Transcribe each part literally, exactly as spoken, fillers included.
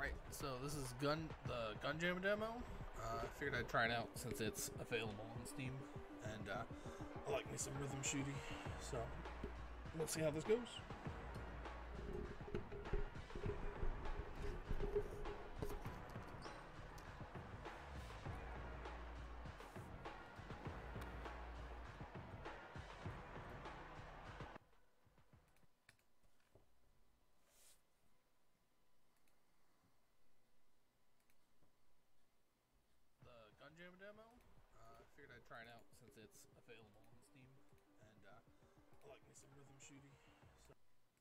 Alright, so this is gun the Gun Jam demo. Uh, I figured I'd try it out since it's available on Steam, and uh, I like me some rhythm shooty, so let's see how this goes. Gun Jam demo. Uh, I figured I'd try it out since it's available on Steam, and uh, I like me some rhythm shooty. So.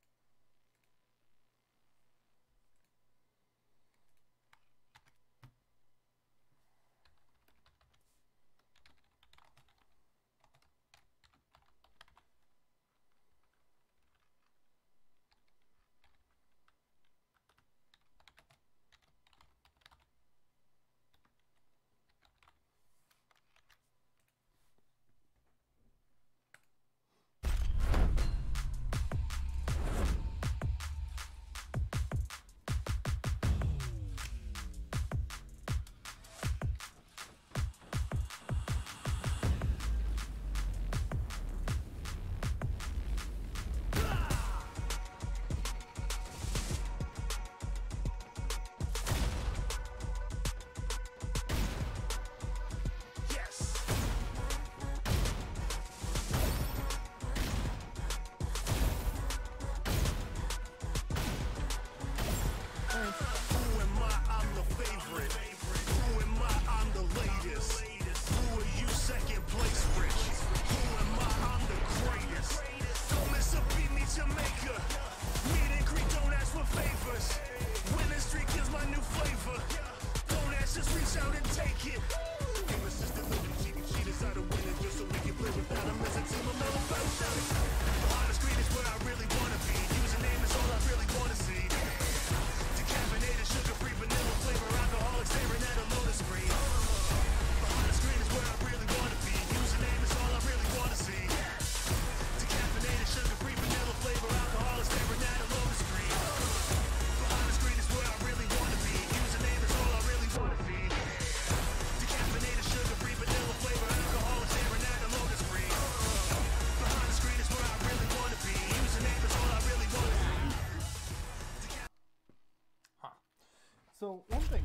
So one thing,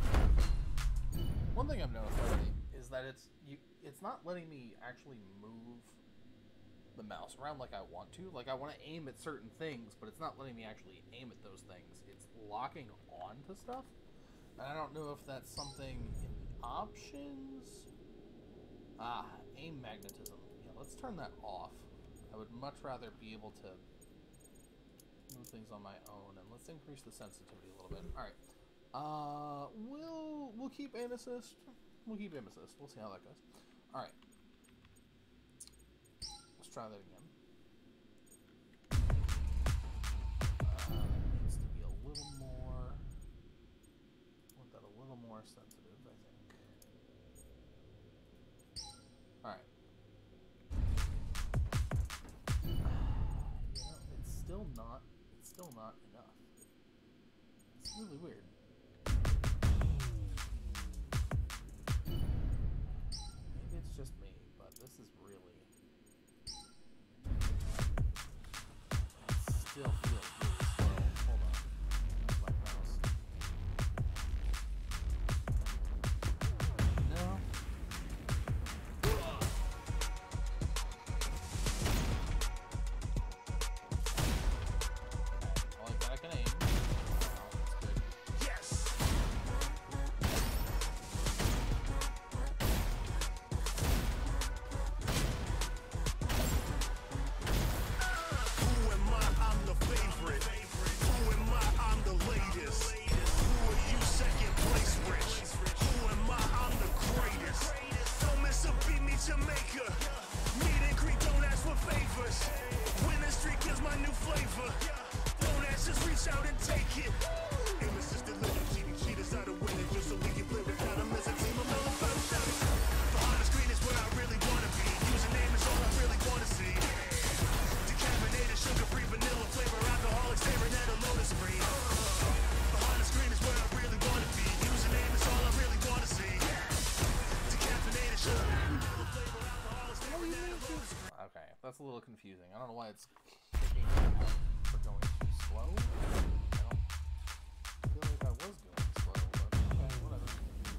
one thing I've noticed already is that it's you. It's not letting me actually move the mouse around like I want to. Like I want to aim at certain things, but it's not letting me actually aim at those things. It's locking on to stuff, and I don't know if that's something in the options. Ah, aim magnetism. Yeah, let's turn that off. I would much rather be able to move things on my own, and let's increase the sensitivity a little bit. All right. Uh, we'll we'll keep aim assist. We'll keep aim assist. We'll see how that goes. All right. Let's try that again. Uh, it needs to be a little more. I want that a little more sensitive, I think. All right. You know, it's still not. It's still not enough. It's really weird. It's just me, but this is really it still feels really slow. Hold on. That's my mouse. No. Okay, I like that I can aim. Oh, that's good. I don't know why it's kicking me out for going too slow. I don't feel like I was going slow, but okay, whatever.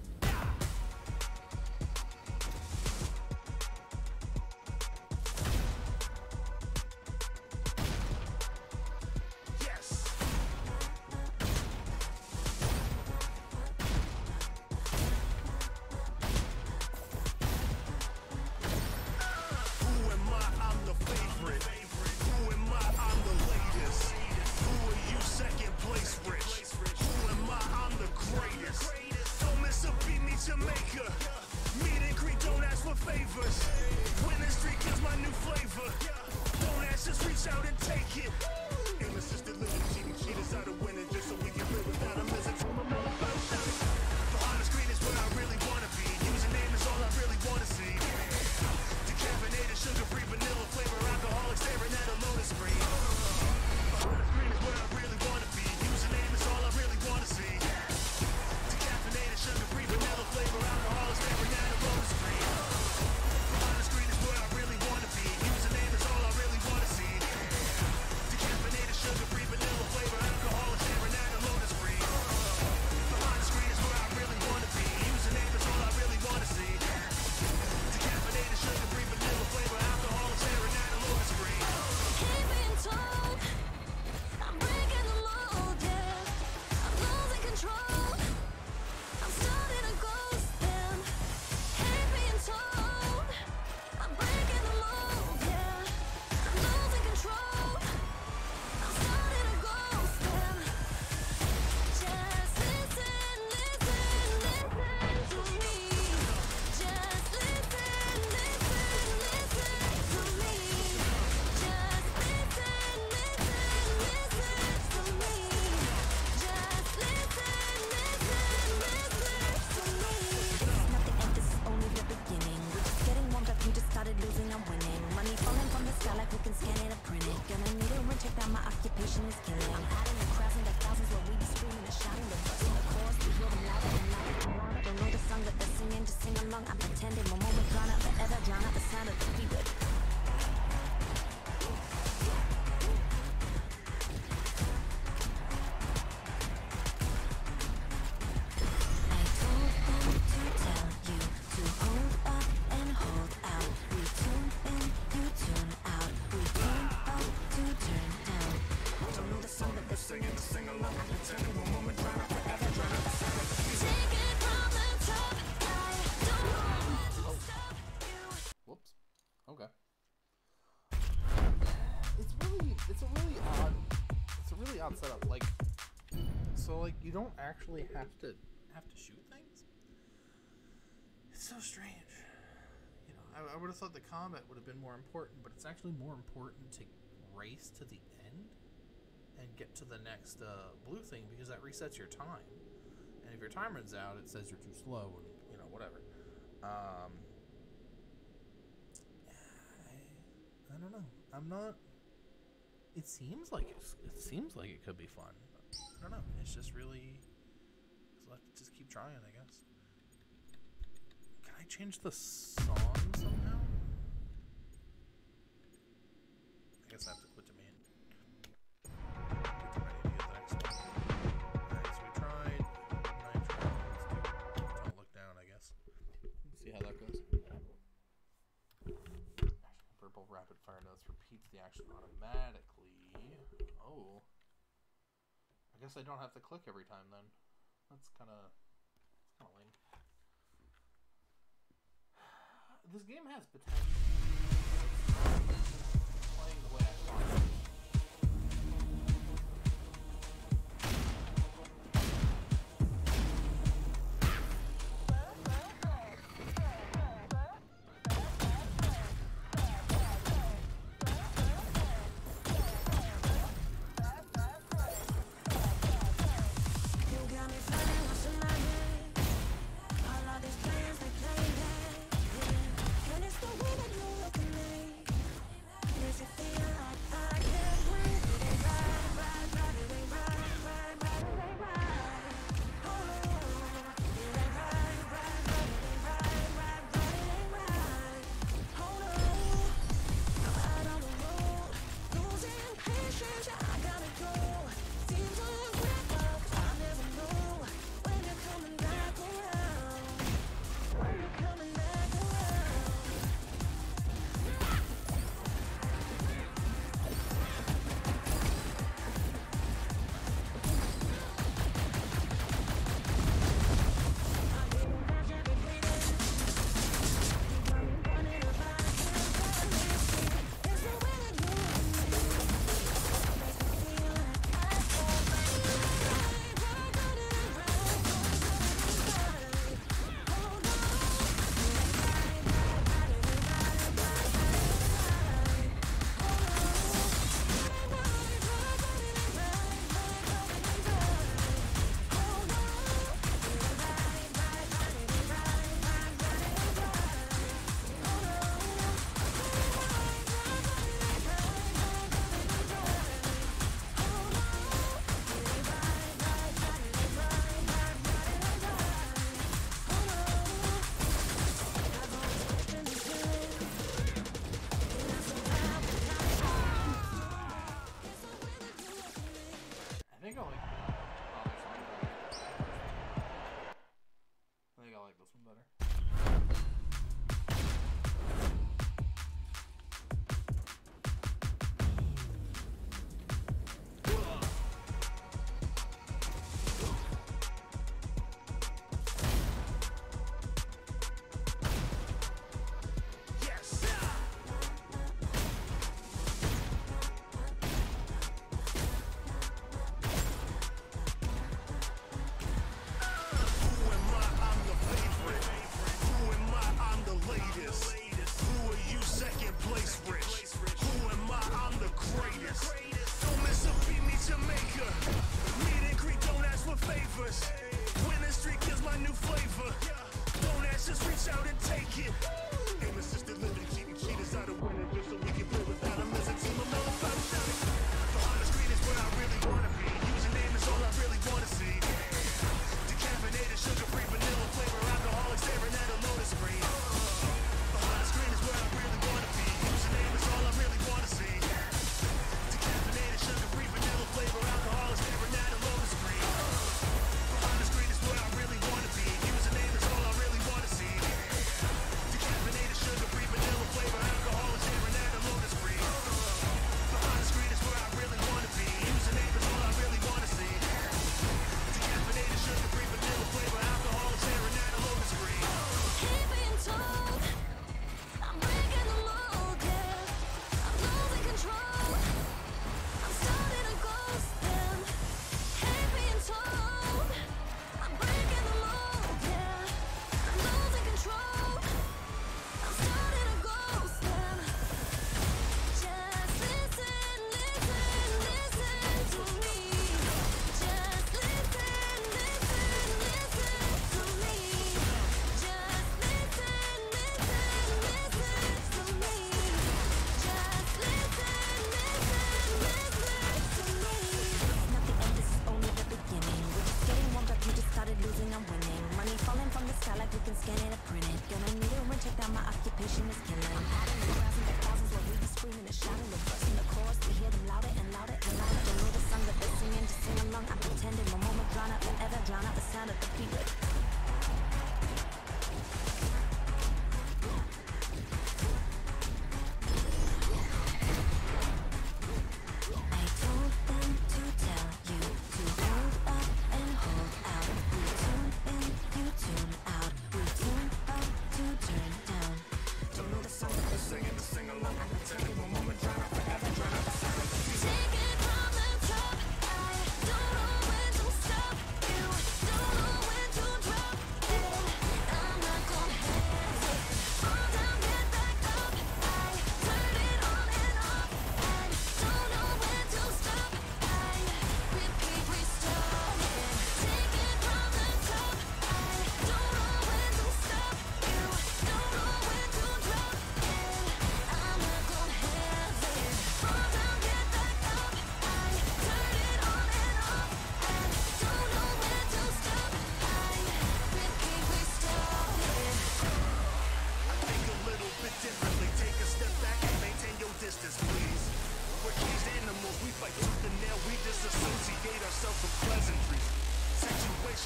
Setup, like, so like you don't actually have to have to shoot things. It's so strange, you know. I, I would have thought the combat would have been more important, but it's actually more important to race to the end and get to the next uh, blue thing, because that resets your time. And if your time runs out, it says you're too slow, and you know, whatever. Um, I, I don't know. I'm not. It seems like it's, it seems like it could be fun. I don't know. It's just really. So let's just keep trying, I guess. Can I change the song somehow? I guess I have to quit demand. Get ready to get the next one. Alright, so we tried Nitro. Let's do Don't Look Down, I guess. Let's see how that goes. Purple rapid fire notes repeats the action automatically. Oh. I guess I don't have to click every time then. That's kind of kind of lame. This game has potential. It's playing the way I want it.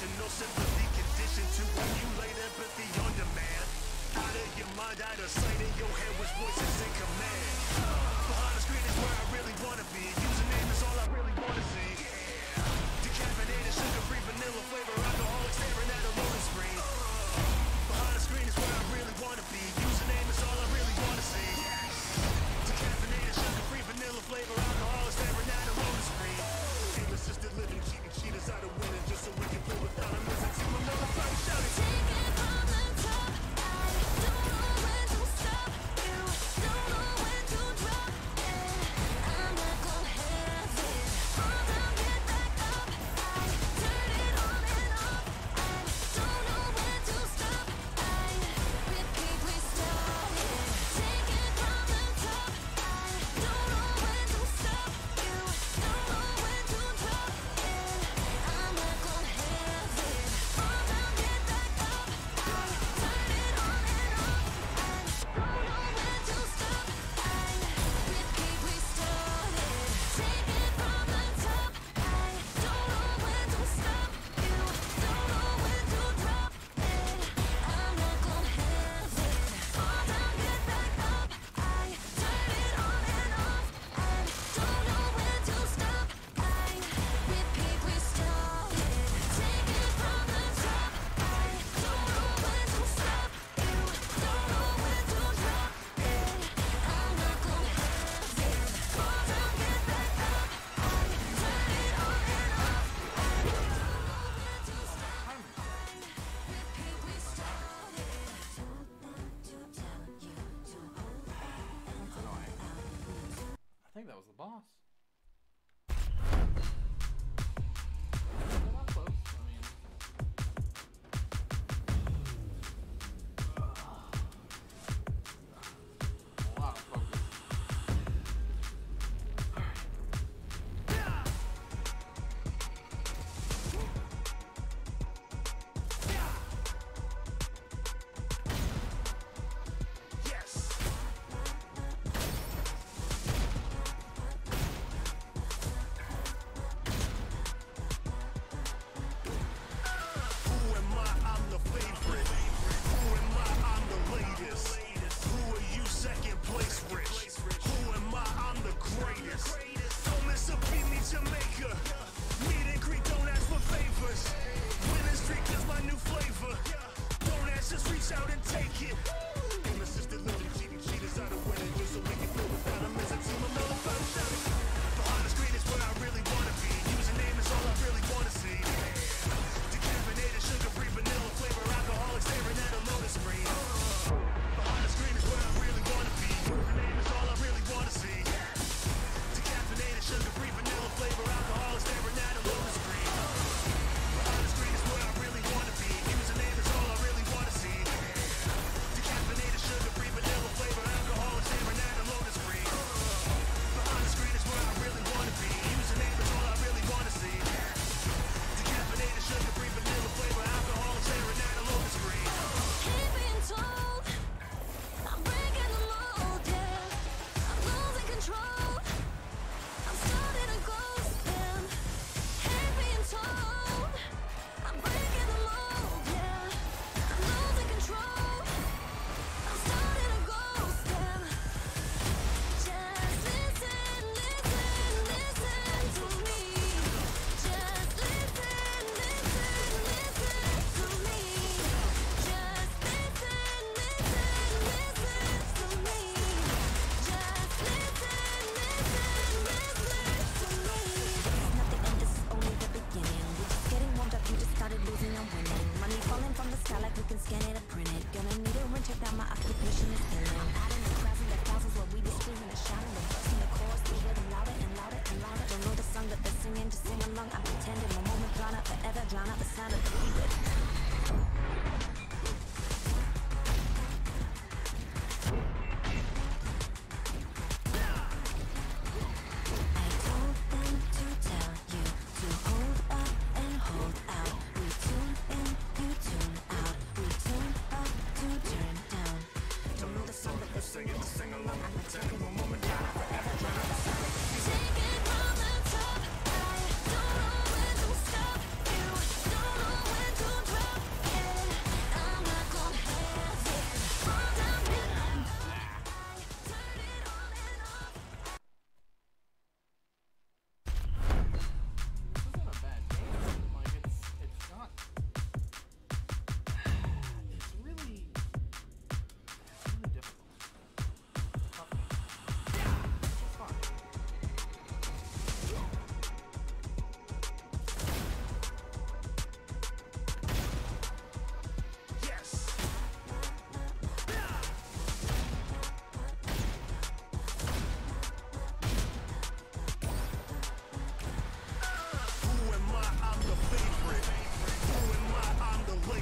condition, no sympathy condition to emulate empathy on demand. Out of your mind, out of sight, in your head was voices in command. Behind the screen is where I really wanna be. Username is all I really wanna see. Decaffeinated, sugar-free, vanilla flavor, alcoholic staring at a loading screen. Behind the screen is where I really wanna be. Username is all I really wanna see. Decaffeinated, sugar-free, vanilla flavor, alcoholic staring at a loading screen. Aim assisted living, cheating, cheaters out of winning, just so we can play without a missing team. Another time shouting. Take it from the top. I don't know when to stop. You don't know when to drop it. I'm not gonna have it. Fall down, get back up. I turn it on and off. I don't know when to stop. I repeat, we start it. Take it from the top. I don't know when to stop. You don't know when to drop it. I'm not gonna have it. Fall down, get back up. I turn it on and off. I don't know when to stop. I repeat, we start it. Take it from the top. I don't know when to stop. You don't know when to drop it. I'm not gonna have it. Fall down, get back up. I turn it on and off. I don't know when to stop. I repeat, we start it. Take it from the top. I don't know when to stop. You don't know when to drop it. I'm not gonna have it. Fall down, get back up. I turn it on and off. I don't know when to stop. Repeat, we start it. To tell you to hold back and That's annoying. I think that was the boss. They're not close. I mean, a lot of focus. Yes. Who am I? I'm the favorite. Who am I? I'm the latest. Who are you? Second place rich. Who am I? I'm the greatest. Don't miss a beat me Jamaica. Meet and greet, don't ask for favors. Winning streak is my new flavor. Don't ask, just reach out and take it. Aim assisted living, cheating, cheaters out of winning, just so we can play without a missing team. Another time shouting. Behind the screen is where I really wanna be. Username is all I really wanna see. Decaffeinated, sugar-free, vanilla flavor, alcoholic staring at a loading screen. Behind the screen is where I really wanna be. Username is all I really wanna see. Decaffeinated, sugar-free, vanilla flavor, alcoholic staring at a loading screen. Behind the screen is where I really wanna be. Username is all I really wanna see. Decaffeinated, sugar-free, vanilla flavor, alcoholic staring at a loading screen. Behind the screen is where I really wanna be. Username is all I really wanna see. Decaffeinated, sugar-free, vanilla flavor, alcoholic staring at a loading screen. Keep being told I'm breaking the mold, yeah. I'm losing control. I'm starting to ghost them. Hate being told I'm breaking the mold, yeah. I'm losing control. I'm starting to ghost them. Just listen, listen, listen to me. Just listen, listen, listen to me. Just listen, listen, listen to me. Just listen, listen, listen to me. It's nothing and this is only the beginning. We're just getting warmed up, you just started losing and winning. Money falling from the sky like we can scan it and print it. Gonna need a ring, check out my occupation is killing. I'm adding the crowds and the thousands where we just screaming and shouting. The verse and the chorus, we hear them louder and louder and louder. Don't know the song that they're singing, just sing along. I'm pretending my moment drown out forever, drown out the sound of the beat. I told them to tell you to hold up and hold out. We tune in, you tune out. We tune up to turn down. Don't know the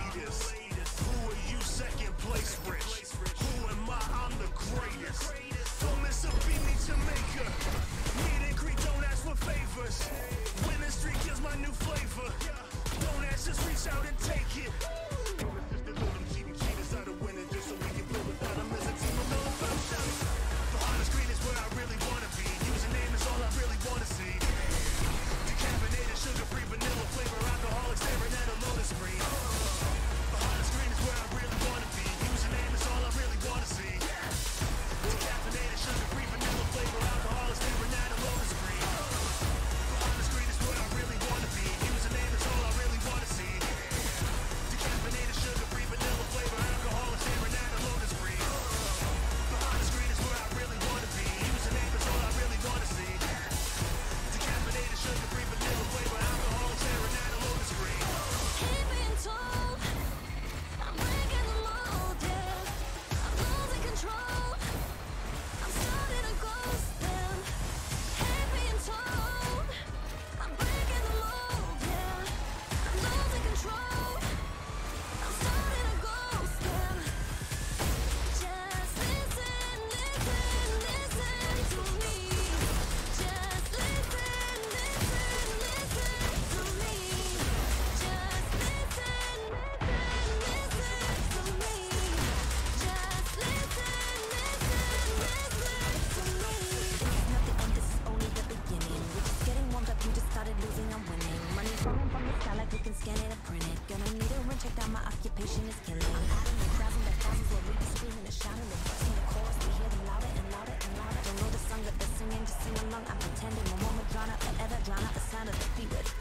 latest. Who are you, second place rich? Who am I? I'm the greatest. Don't miss a beat me Jamaica. Meet and greet, don't ask for favors. Winning streak is my new flavor. Don't ask, just reach out and take it. Cheating cheaters out of winning just so we can play without them as a team. I'm all about shouting. Behind the screen is where I really wanna be. Username is all I really wanna see. Decaffeinated, sugar-free, vanilla flavor, alcoholic staring at a loaded screen. Behind the screen is where I really wanna be. Username is all I really wanna see. Decaffeinated, sugar-free, vanilla flavor, alcoholic staring at a loaded screen. Behind the screen is where I really wanna be. Username is all I really wanna see. Decaffeinated, sugar-free, vanilla flavor, alcoholic staring at a loaded screen. Behind the screen is where I really wanna be. Username is all I really wanna see. Decaffeinated, sugar-free, vanilla flavor, alcoholic staring at a loaded screen. Keep being told I'm breaking the mold, yeah. I'm losing control. I'm starting to ghost them. Hate being told I'm breaking the mold, yeah. I'm losing control. I'm starting to ghost them. Just listen, listen, listen to me. Just listen, listen, listen to me. Just listen, listen, listen to me. Just listen, listen, listen to me. This is not the end, this is only the beginning. We're just getting warmed up, you just started losing, I'm winning. Money falling from the sky like we can scan it and print it. Gonna need a ring, check out my occupation is killing. I'm adding the thousands of thousands where we be screaming and shouting and bursting the chorus. We hear them louder and louder and louder. Don't know the song that they're singing, just sing along. I'm pretending my moment drown out, forever drown out the sound of the beat with.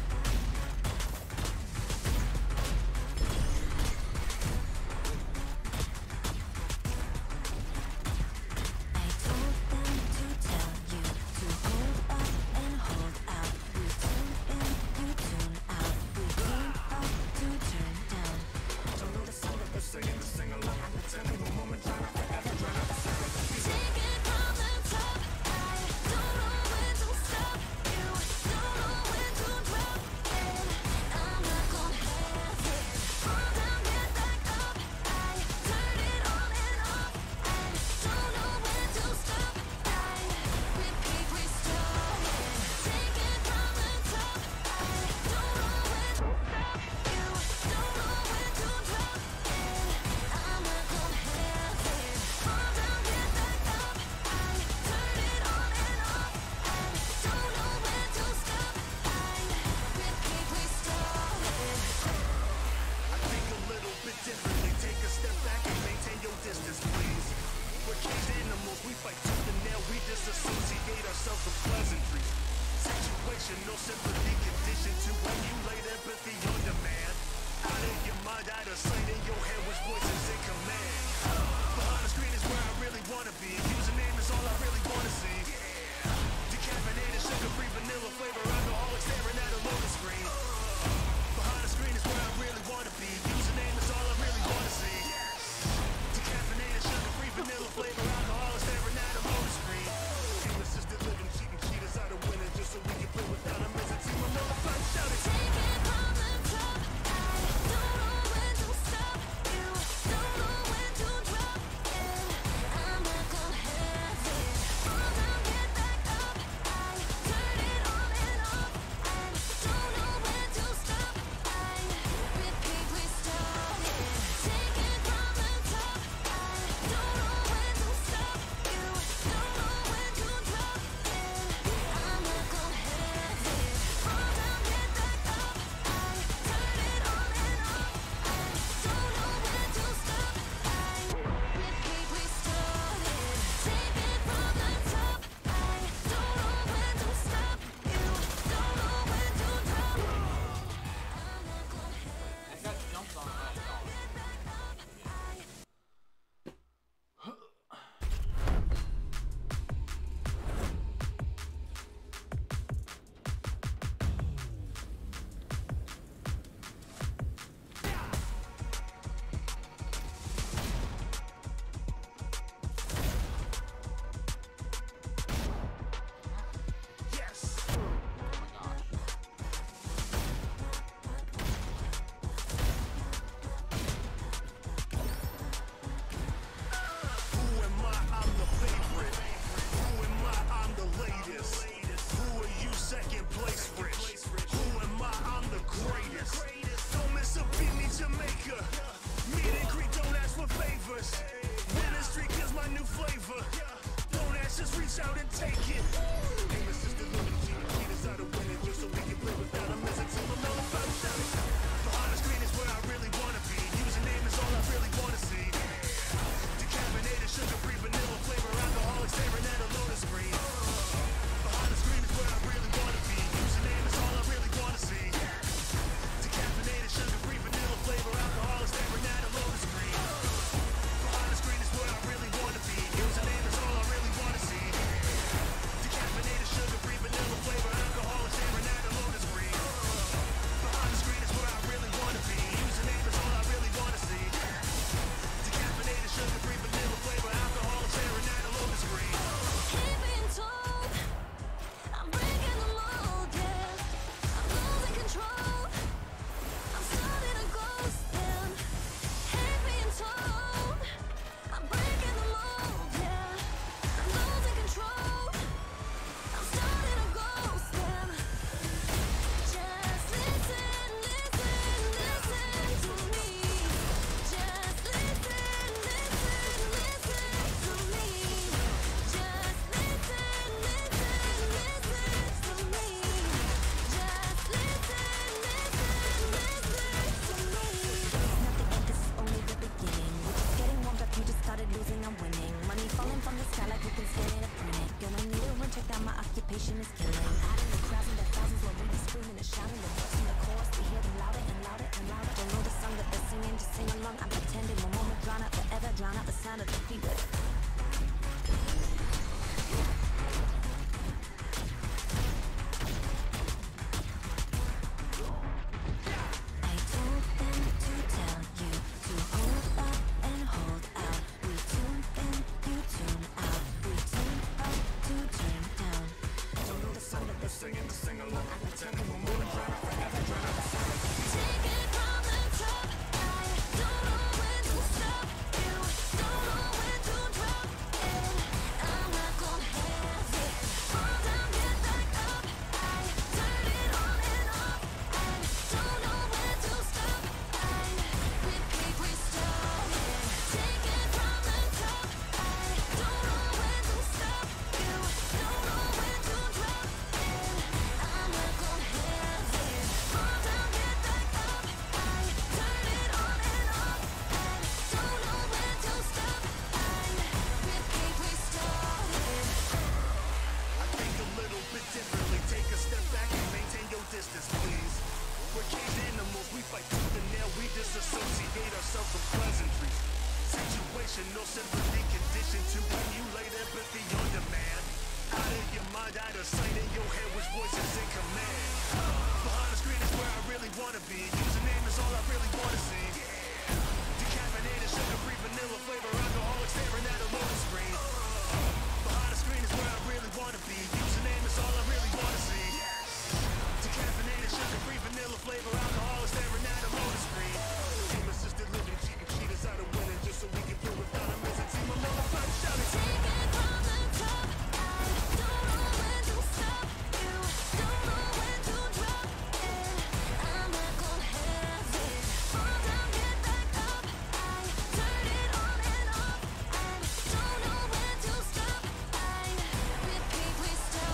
I told them to tell you to hold up and hold out. We tune in, you tune out. We tune up to turn down. Don't know the song that they're singing, just sing along. I'm pretending my moment drown out, forever drown out the sound of the beat. Take it from the top. I don't know when to stop. You don't know when to drop it. I'm not gonna have it. Fall down, get back up. I turn it on and off. I don't know when to stop. I repeat, restart it. Take it from the top. I don't know when to stop. You don't know when to drop it. I'm not gonna have it. Fall down, get back up. I turn it on and off. I don't know when to stop. I repeat, restart it. I think a little bit differently. Take a step back and maintain your distance, please. We're caged animals, we fight tooth and nail. We disassociate ourselves from pleasantries. Situation, no sympathy, condition to emulate empathy on demand. Out of your mind, out of sight, in your head, which voices in command. Behind the screen is where I really wanna be. Username is all I really wanna see. Decaffeinated, sugar-free, vanilla flavor, alcoholic staring at a loaded screen. Behind the screen is where I really wanna be. Username is all I really wanna see. Decaffeinated, sugar-free, vanilla flavor, alcoholic staring at a loaded screen. Team assisted living, cheating cheaters out of winning just so we can play without them as a team. I'm all about shouting. Take it from the top. I don't know when to stop. You don't know when to drop it. I'm not gonna have it. Fall down, Motivation is killing. Out in the crowds and the thousands while we be screaming and shouting. The words in the chorus, we hear them louder and louder and louder. Don't know the song that they're singing, just sing along. I'm pretending my moment drown out forever, drown out the sound of the fever. I told them to tell you to hold up and hold out. We tune in, you tune out. We tune up to turn down. Don't know the song that they're singing, just sing along. I'm pretending my moment drown out forever, drown out the sound of the fever. Take it from the top. I don't know when to stop. You don't know when to drop it. I'm not gonna have it. Fall down, get back up. I turn it on and off. I don't know when to stop. I repeat, restart it. Take it from the top. I don't know when to stop. You don't know when to drop it. I'm not gonna have it. Fall down, get back up. I turn it on and off. I don't know when to stop. I repeat, restart it. I think a little bit differently. Take a step back and maintain your distance, please. We're caged animals, we fight tooth and nail. We disassociate ourselves from pleasantries. Situational, sympathy conditioned to emulate empathy on demand. Out of your mind, out of sight, in your head, which voice is in command? Behind the screen is where I really wanna be. Username is all I really wanna see. Decaffeinated, sugar-free, vanilla flavor, alcoholic staring at a loading screen. Behind the screen is where I really wanna be. Username is all I really wanna see. Decaffeinated, sugar-free, vanilla flavor, alcoholic staring at a loading screen. Team assisted living, cheating, cheat us out of winning, just so we can prove without a missing team. I'm motherfucking shouting. Take it from the top. I don't know when to stop. You don't know when to drop it. I'm not gonna have it. Fall down, get back up. I turn it on and off. I don't know when to stop. I repeat, restart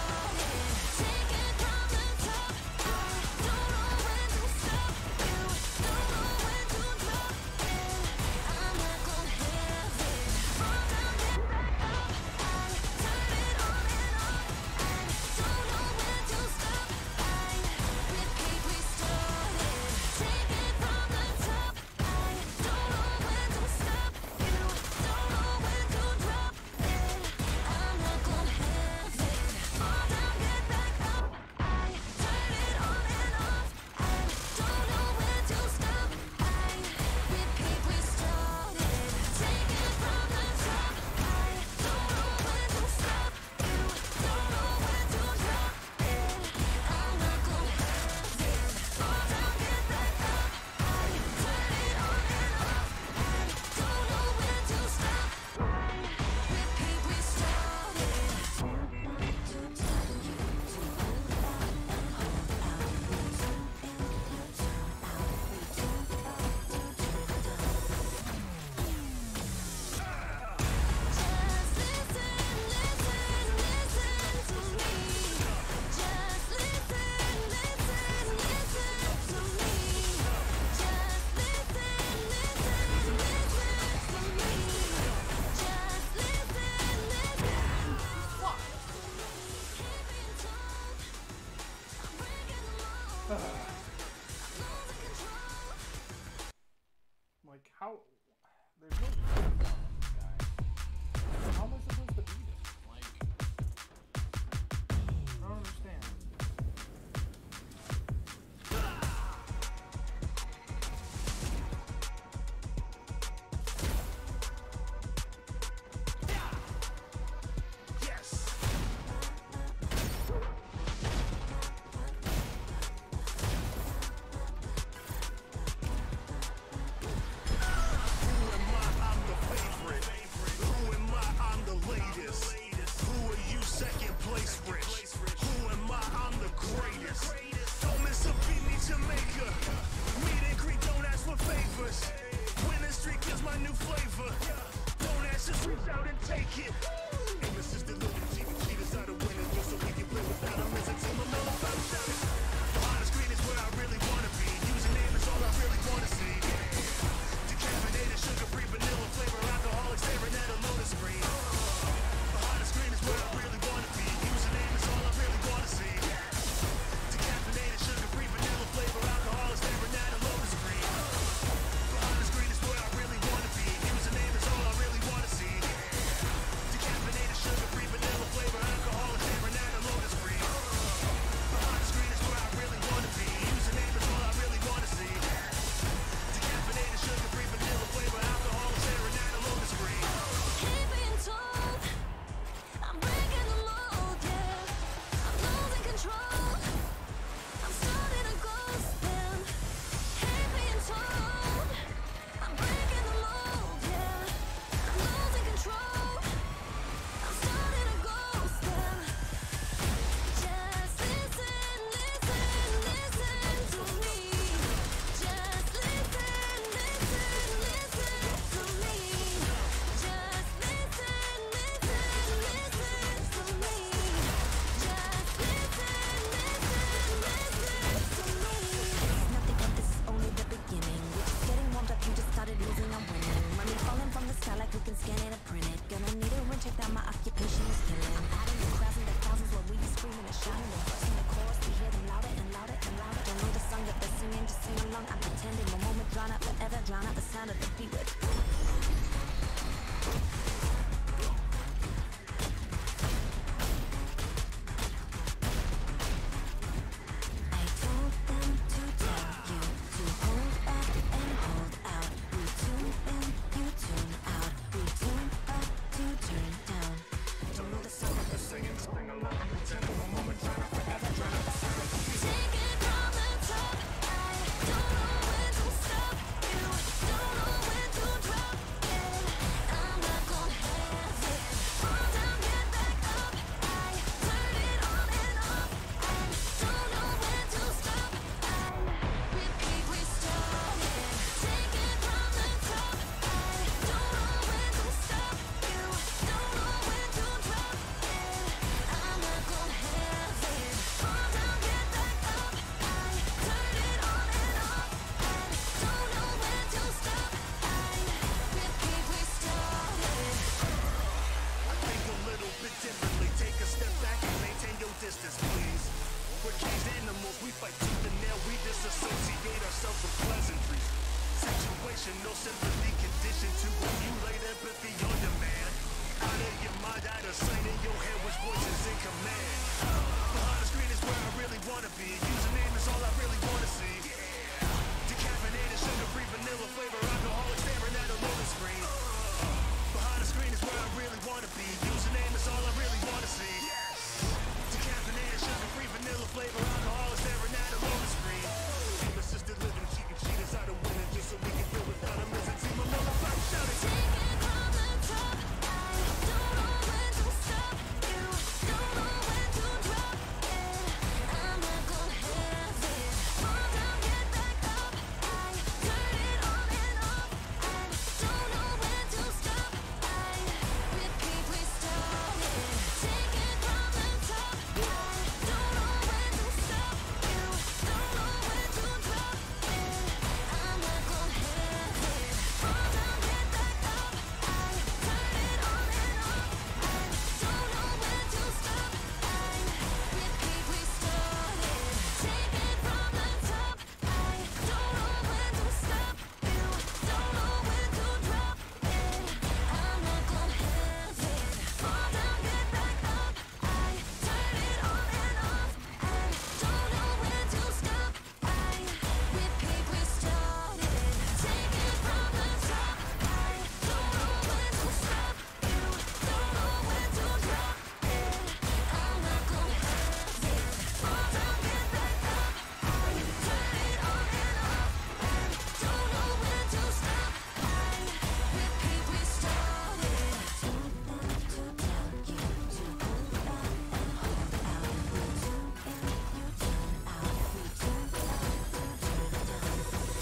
We fight tooth and nail, we disassociate ourselves from pleasantries. Situation, no sympathy, conditioned to emulate empathy on demand. Out of your mind, out of sight, in your head, which voice is in command? Behind the screen is where I really wanna be. Username is all I really wanna see. Decaffeinated, sugar-free, vanilla flavor, alcoholic staring at a loading screen. Behind the screen is where I really wanna be. Username is all I really wanna see. Decaffeinated, sugar-free, vanilla flavor, alcoholic staring at a loading screen. Team assisted living, cheating, cheaters out of winning, just so we can feel without a missing team. I'm all about shouting. Take it from the top. I don't know when to stop. You don't know when to drop it. I'm not gonna have it. Fall down, get back up. I turn it on and off. I don't know when to stop. I repeat, restart it. Take it from the top. I don't know when to stop. You don't know when to drop it. I'm not gonna have it. Fall down, get back up. I turn it on and off. I don't know when to stop. I repeat, restart it. Take it from the top. I don't know when to stop. You don't know when to drop it. I'm not gonna have it. Fall down, get back up. I turn it on and off. I don't know when to stop. I repeat, restart it. Take it from the top. I don't know when to stop. You don't know when to drop it. I'm not gonna have it. Fall down, get back up. I turn it on and off. I don't know when to stop. I repeat, restart it. Too late to tell you to hold back and hold out. We're too in, you turn out. We too loud, you turn down.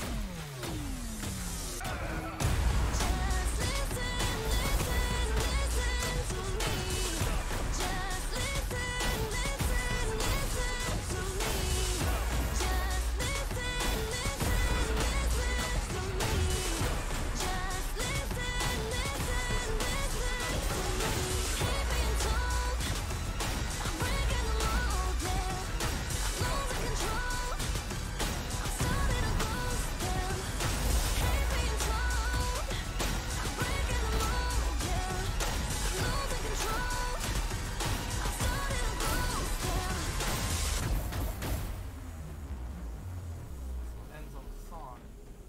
Just listen, listen, listen to me. Just listen, listen, listen to me. Just listen, listen, listen to me. Just listen, listen, listen to me. Hate being told I'm breaking the mold, yeah. I'm losing control. I'm starting to ghost them. Hate being told I'm breaking the mold, yeah. I'm losing control. I'm starting to ghost them. Ends on the song.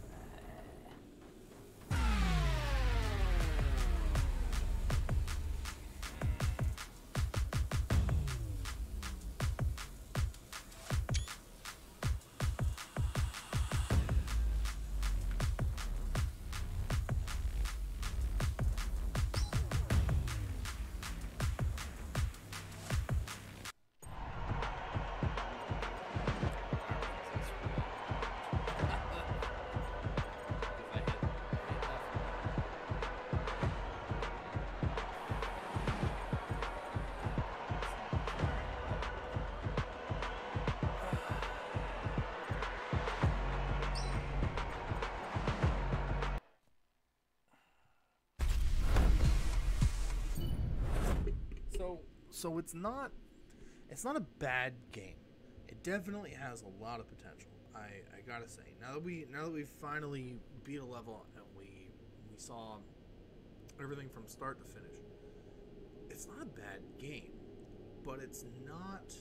So, so it's not, it's not a bad game. It definitely has a lot of potential. I, I gotta say. Now that we, now that we finally beat a level and we, we saw everything from start to finish, it's not a bad game, but it's not,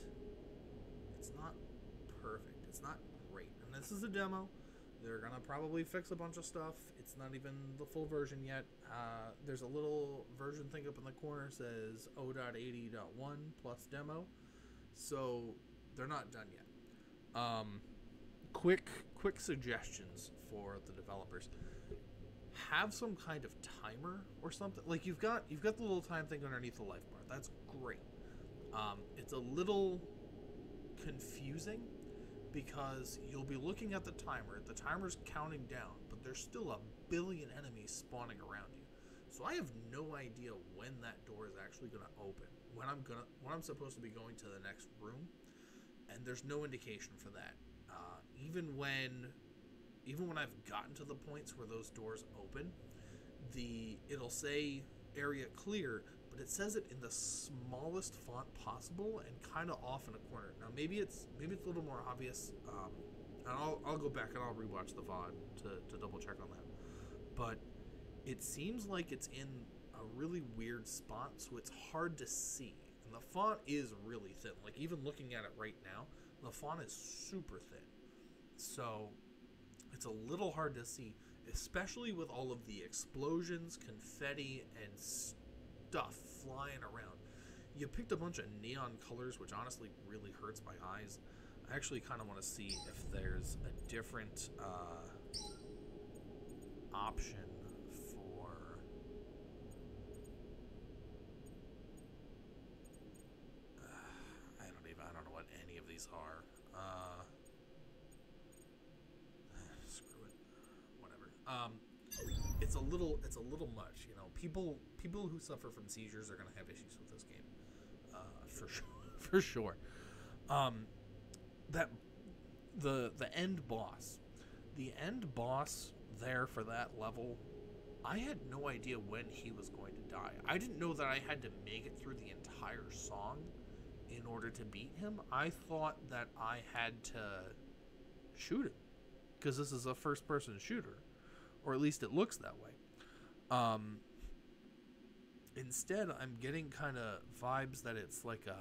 it's not perfect. It's not great. And this is a demo. They're gonna probably fix a bunch of stuff. It's not even the full version yet. Uh, there's a little version thing up in the corner says zero point eighty point one plus demo, so they're not done yet. Um, quick, quick suggestions for the developers: have some kind of timer or something. Like you've got, you've got the little time thing underneath the life bar. That's great. Um, it's a little confusing, because you'll be looking at the timer, the timer's counting down, but there's still a billion enemies spawning around you. So I have no idea when that door is actually going to open, when I'm gonna, when I'm supposed to be going to the next room, and there's no indication for that. Uh, even when, even when I've gotten to the points where those doors open, the it'll say area clear, but but it says it in the smallest font possible and kind of off in a corner. Now maybe it's maybe it's a little more obvious. Um, and I'll I'll go back and I'll rewatch the V O D to, to double check on that. But it seems like it's in a really weird spot, so it's hard to see. And the font is really thin. Like, even looking at it right now, the font is super thin. So it's a little hard to see, especially with all of the explosions, confetti, and stuff flying around. You picked a bunch of neon colors, which honestly really hurts my eyes. I actually kind of want to see if there's a different uh, option for... Uh, I don't even, I don't know what any of these are. Uh, screw it. Whatever. Um, it's a little, it's a little much, you know. People, people who suffer from seizures are going to have issues with this game, uh, for sure, for sure. Um, that the the end boss, the end boss there for that level, I had no idea when he was going to die. I didn't know that I had to make it through the entire song in order to beat him. I thought that I had to shoot him because this is a first-person shooter, or at least it looks that way. Um, instead, I'm getting kind of vibes that it's like a,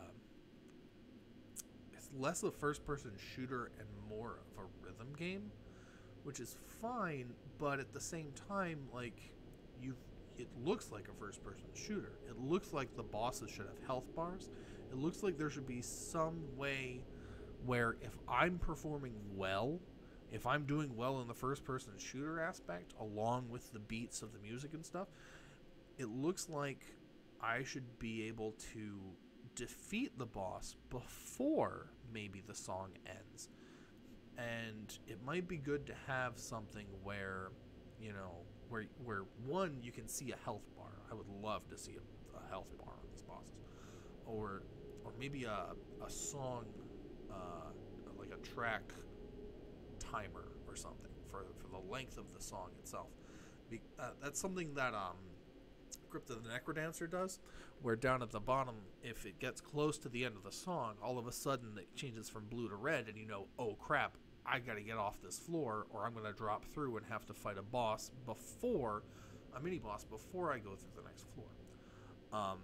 it's less a first-person shooter and more of a rhythm game, which is fine, but at the same time, like, you, it looks like a first-person shooter. It looks like the bosses should have health bars. It looks like there should be some way where if I'm performing well, if I'm doing well in the first-person shooter aspect, along with the beats of the music and stuff, it looks like I should be able to defeat the boss before maybe the song ends. And it might be good to have something where, you know, where, where one, you can see a health bar. I would love to see a, a health bar on these bosses. Or, or maybe a, a song, uh, like a track timer or something for, for the length of the song itself. Be, uh, that's something that um, Crypt of the Necrodancer does, where down at the bottom, if it gets close to the end of the song, all of a sudden it changes from blue to red, and you know, oh crap, I gotta get off this floor, or I'm gonna drop through and have to fight a boss before, a mini boss, before I go through the next floor. Um,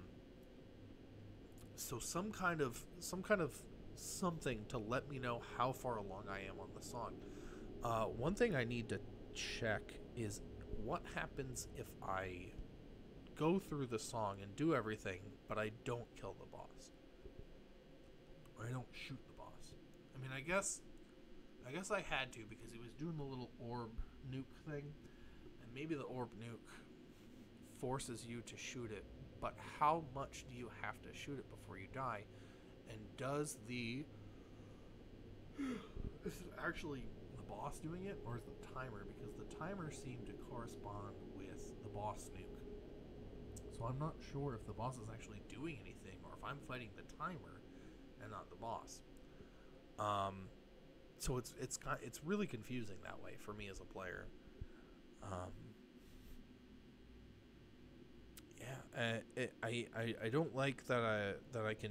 so some kind of, some kind of something to let me know how far along I am on the song. Uh, one thing I need to check is what happens if I go through the song and do everything, but I don't kill the boss, or I don't shoot the boss. I mean, I guess, I guess I had to because he was doing the little orb nuke thing, and maybe the orb nuke forces you to shoot it. But how much do you have to shoot it before you die? And does the is it actually the boss doing it, or is the timer? Because the timer seemed to correspond with the boss nuke. So I'm not sure if the boss is actually doing anything, or if I'm fighting the timer and not the boss. Um, so it's it's it's really confusing that way for me as a player. Um, yeah, uh, it, I I I don't like that I that I can.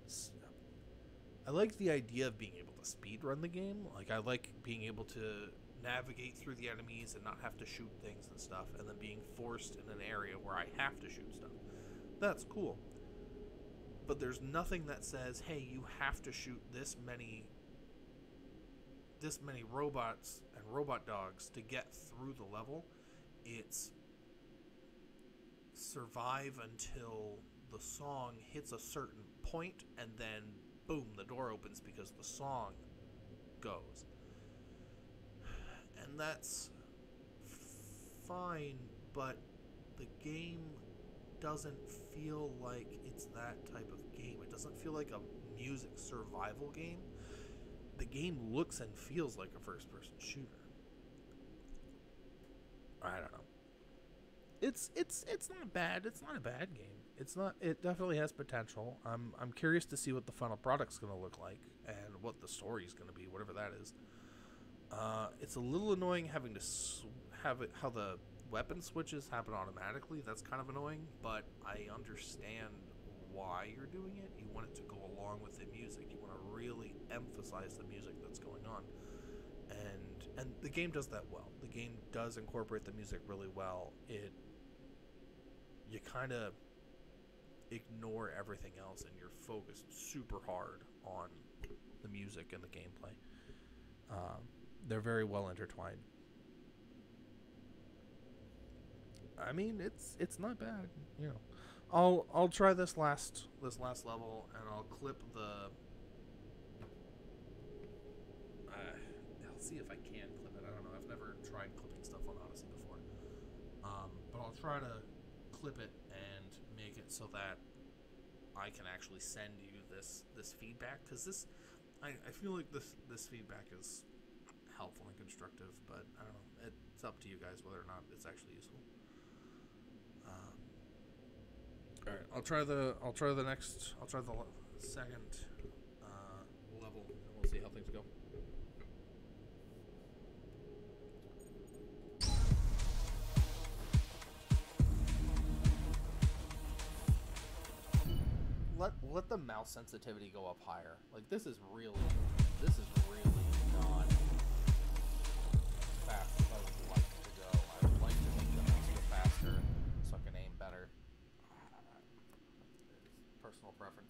I like the idea of being able to speed run the game. Like, I like being able to navigate through the enemies and not have to shoot things and stuff, and then being forced in an area where I have to shoot stuff. That's cool. But there's nothing that says, hey, you have to shoot this many this many robots and robot dogs to get through the level. It's survive until the song hits a certain point, and then boom, the door opens because the song goes. And that's fine, but the game doesn't feel like it's that type of game. It doesn't feel like a music survival game. The game looks and feels like a first-person shooter. I don't know. It's it's it's not bad. It's not a bad game. It's not. It definitely has potential. I'm I'm curious to see what the final product's going to look like and what the story's going to be, whatever that is. Uh, it's a little annoying having to sw- have it how the weapon switches happen automatically. That's kind of annoying, but I understand why you're doing it. You want it to go along with the music. You want to really emphasize the music that's going on. And and the game does that well. The game does incorporate the music really well. It you kind of ignore everything else and you're focused super hard on the music and the gameplay. Um, they're very well intertwined. I mean, it's it's not bad, you know. I'll I'll try this last this last level and I'll clip the. Uh, I'll see if I can clip it. I don't know. I've never tried clipping stuff on Odyssey before, um, but I'll try to clip it and make it so that I can actually send you this this feedback, because this I, I feel like this this feedback is helpful and constructive, but I don't know, it's up to you guys whether or not it's actually useful. Um, all right, I'll try the I'll try the next I'll try the second uh, level and we'll see how things go. Let let the mouse sensitivity go up higher. Like, this is really this is really not fast as I would like to go. I would like to make the mouse go faster so I can aim better. It's personal preference.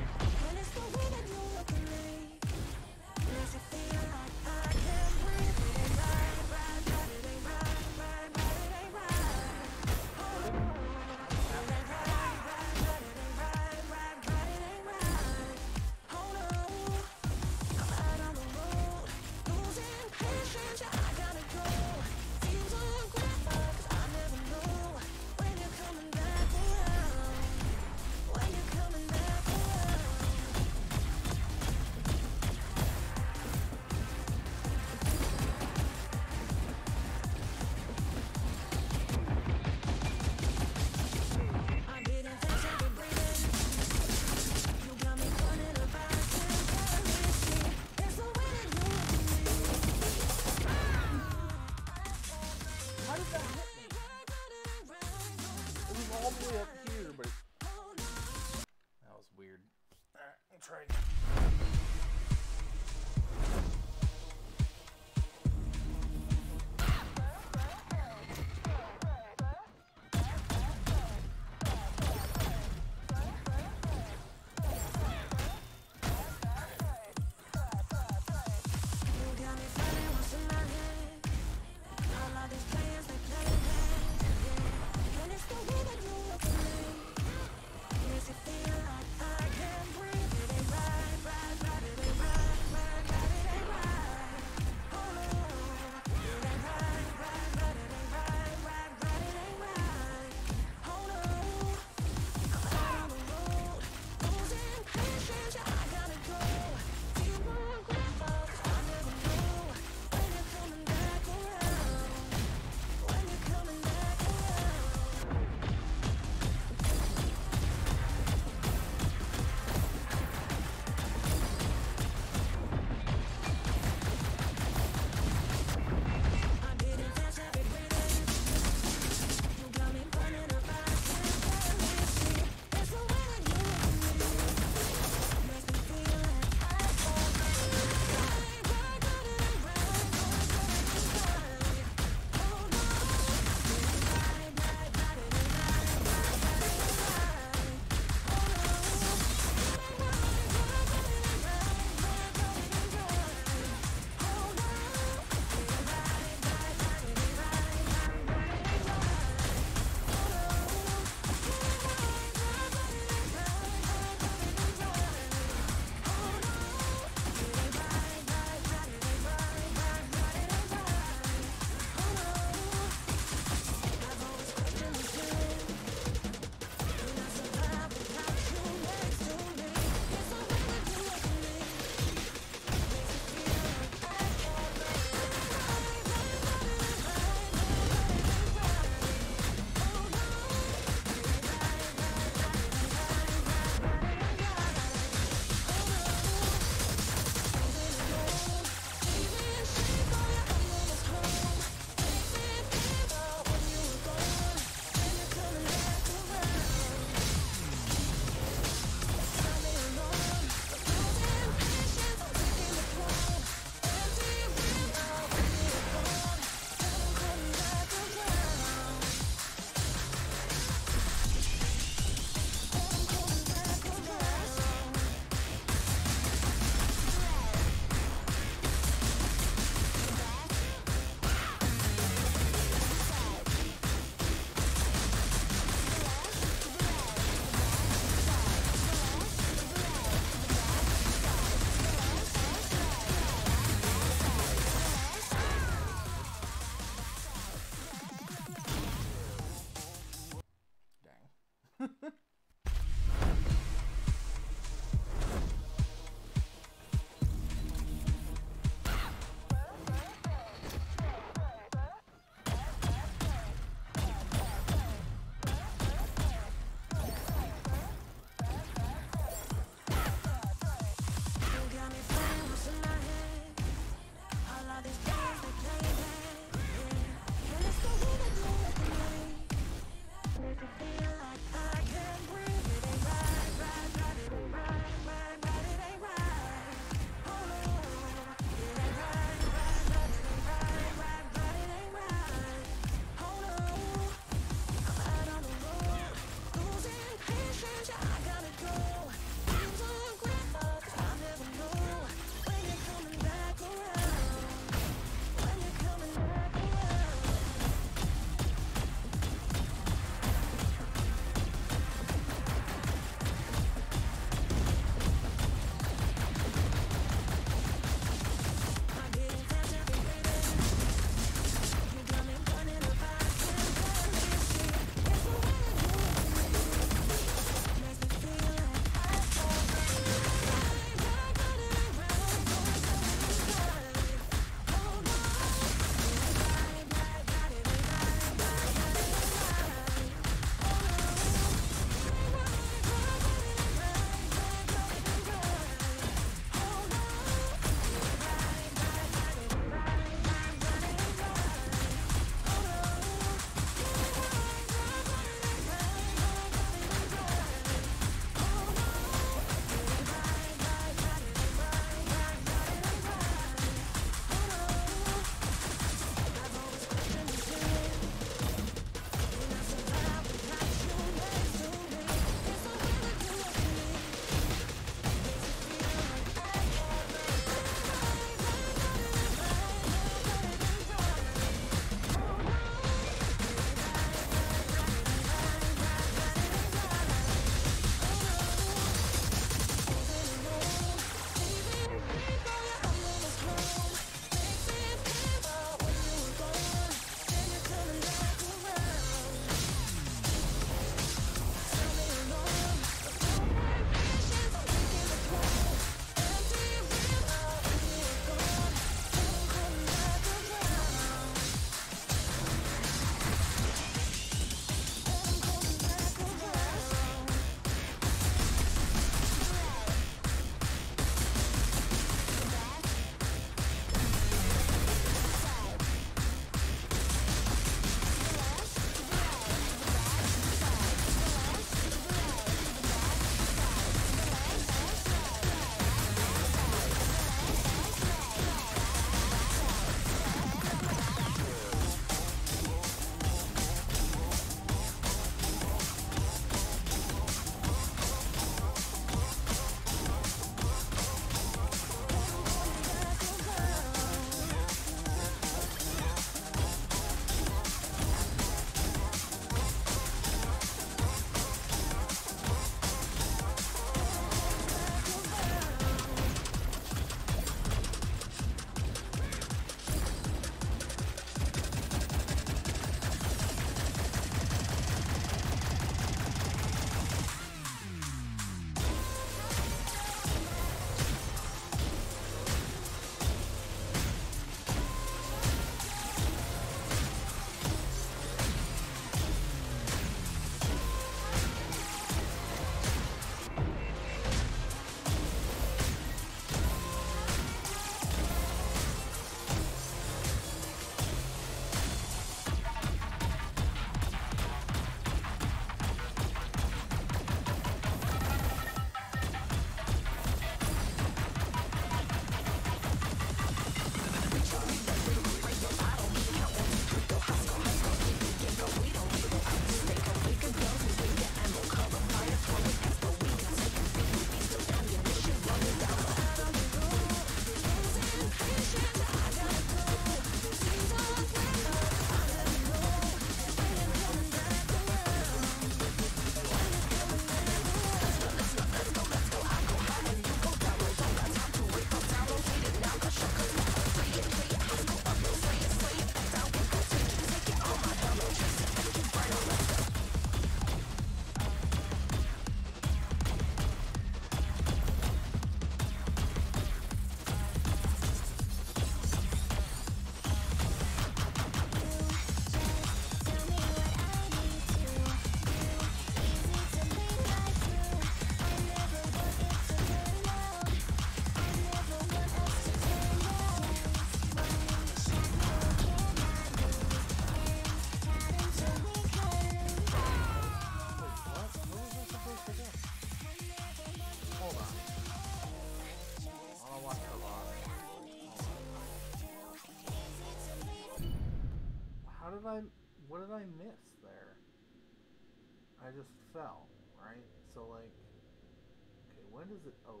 I what did I miss there? I just fell, right? So like, okay, when does it open?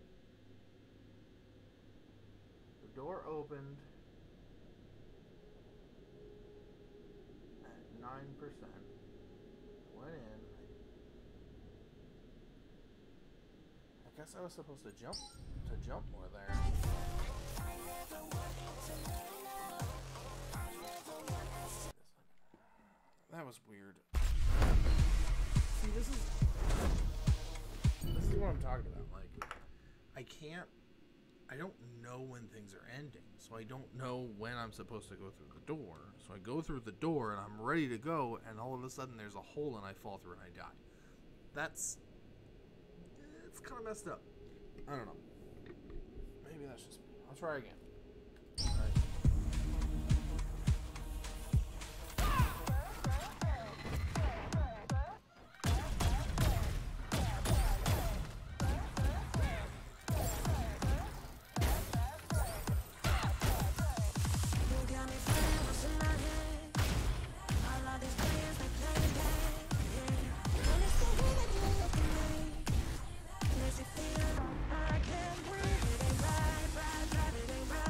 The door opened at nine percent. Went in. I guess I was supposed to jump to jump more there. That was weird. See, this is this is what I'm talking about. Like, I can't. I don't know when things are ending, so I don't know when I'm supposed to go through the door. So I go through the door and I'm ready to go, and all of a sudden there's a hole and I fall through and I die. That's it's kind of messed up. I don't know. Maybe that's just me. I'll try again. All right. Makes you feel like I can't breathe. It ain't right, right, right, it ain't right.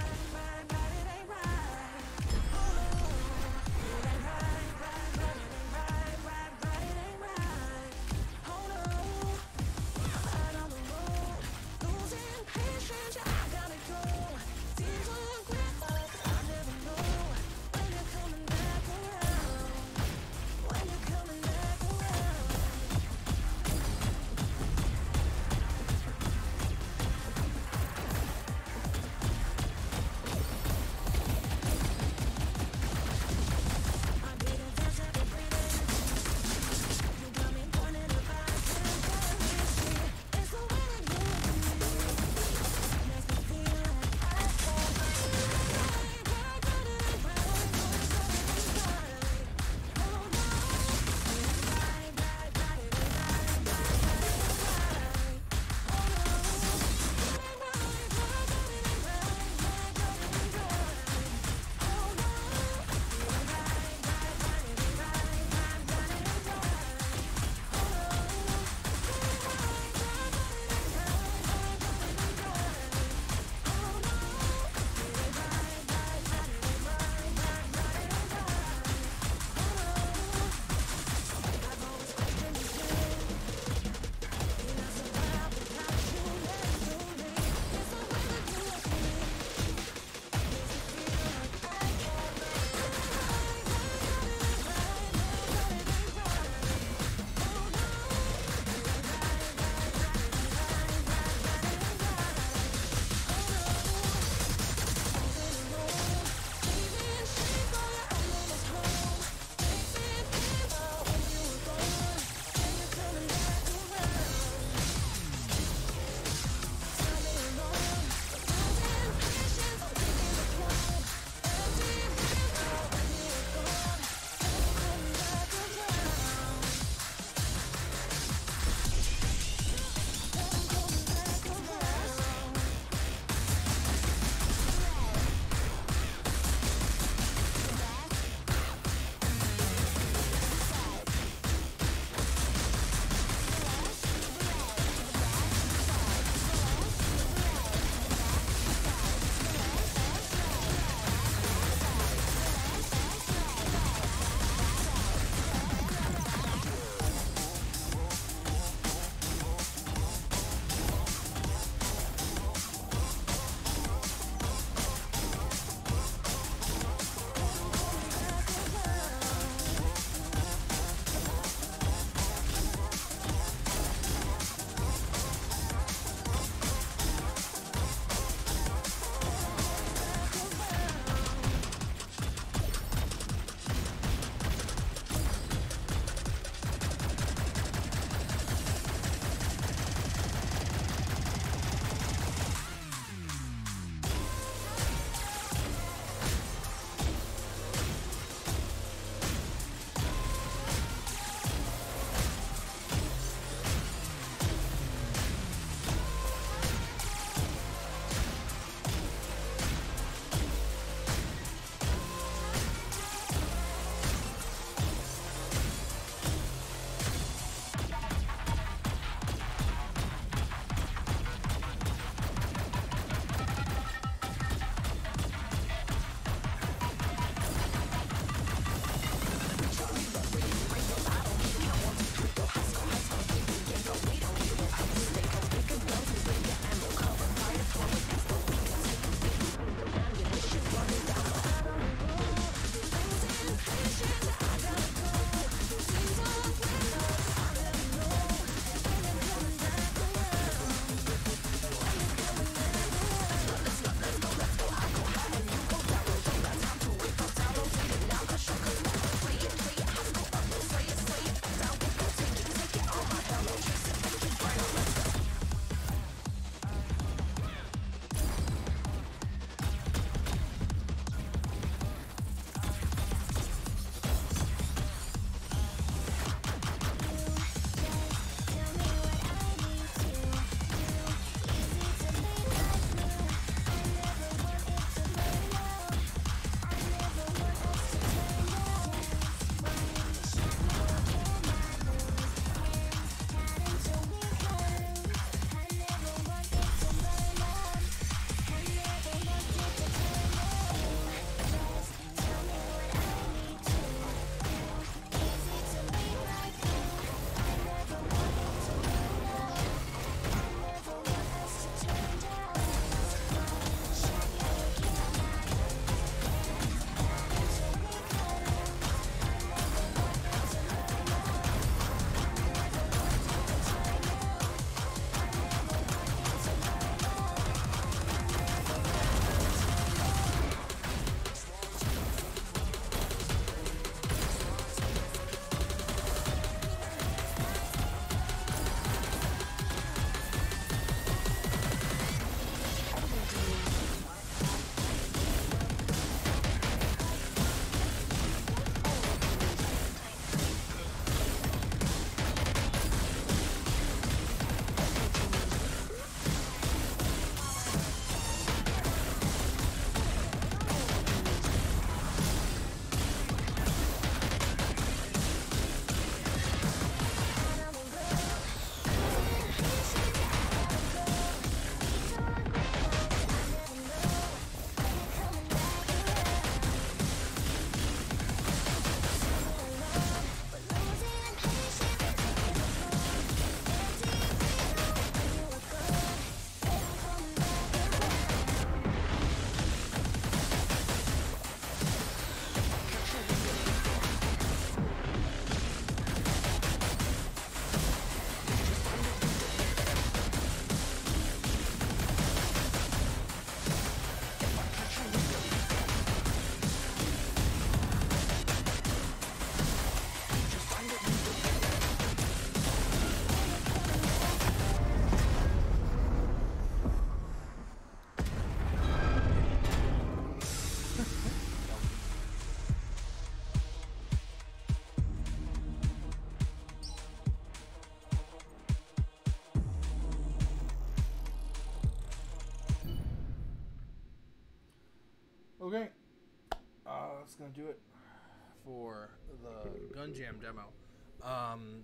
Okay, uh, that's gonna do it for the Gun Jam demo. Um,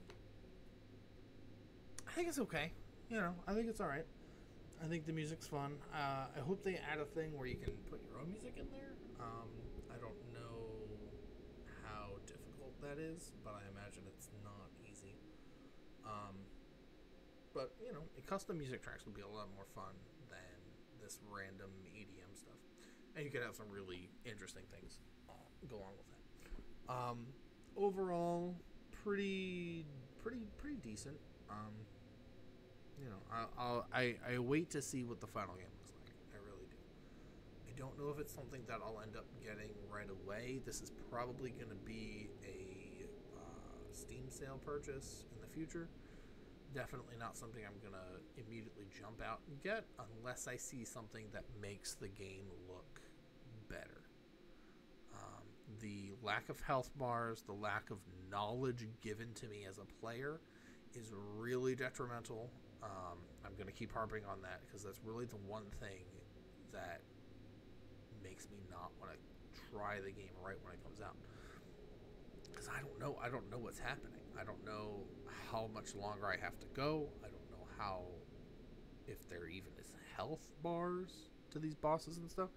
I think it's okay. You know, I think it's all right. I think the music's fun. Uh, I hope they add a thing where you can put your own music in there. Um, I don't know how difficult that is, but I imagine it's not easy. Um, but, you know, custom music tracks would be a lot more fun than this random E D M stuff. And you could have some really interesting things uh, go on with that. Um, overall, pretty, pretty, pretty decent. Um, You know, I I'll, I I wait to see what the final game looks like. I really do. I don't know if it's something that I'll end up getting right away. This is probably going to be a uh, Steam sale purchase in the future. Definitely not something I'm going to immediately jump out and get unless I see something that makes the game look better. Um, the lack of health bars, the lack of knowledge given to me as a player is really detrimental. Um, I'm going to keep harping on that because that's really the one thing that makes me not want to try the game right when it comes out. Because I don't know. I don't know what's happening. I don't know how much longer I have to go. I don't know how, if there even is health bars to these bosses and stuff.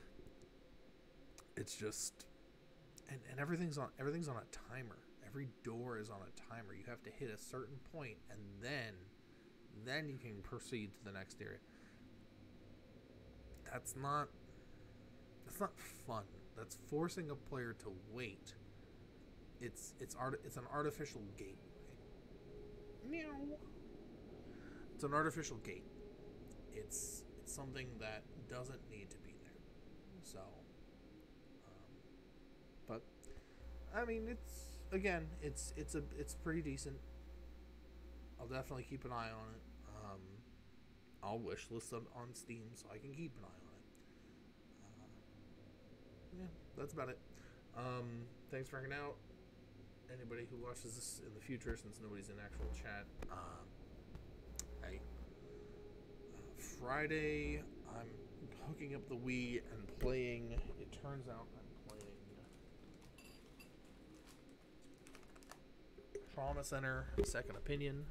It's just, and, and everything's on everything's on a timer. Every door is on a timer. You have to hit a certain point, and then, then you can proceed to the next area. That's not, that's not fun. That's forcing a player to wait. It's it's art. It's an artificial gateway. Meow. It's an artificial gate. It's it's something that doesn't need to be there. So, um, but I mean, it's. Again, it's it's a it's pretty decent. I'll definitely keep an eye on it. Um, I'll wishlist it on Steam so I can keep an eye on it. Uh, yeah, that's about it. Um, thanks for hanging out. Anybody who watches this in the future, since nobody's in actual chat, um, hey, uh, Friday I'm hooking up the Wii and playing. It turns out I'm playing Trauma Center Second Opinion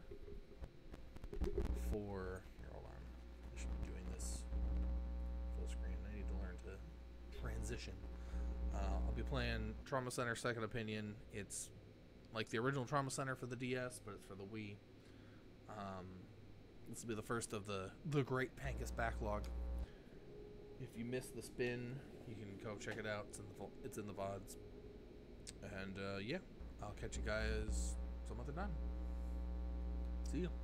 for, here, hold on, I should be doing this full screen. I need to learn to transition. Uh, I'll be playing Trauma Center Second Opinion. It's like the original Trauma Center for the D S, but it's for the Wii. Um, this will be the first of the, the great Pangas backlog. If you missed the spin, you can go check it out. It's in the, it's in the V O Ds. And uh, yeah, I'll catch you guys some other time. See ya.